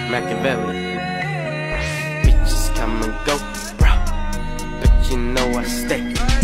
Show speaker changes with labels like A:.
A: Machiavelli. Bitches come and go, bro, but you know I stay.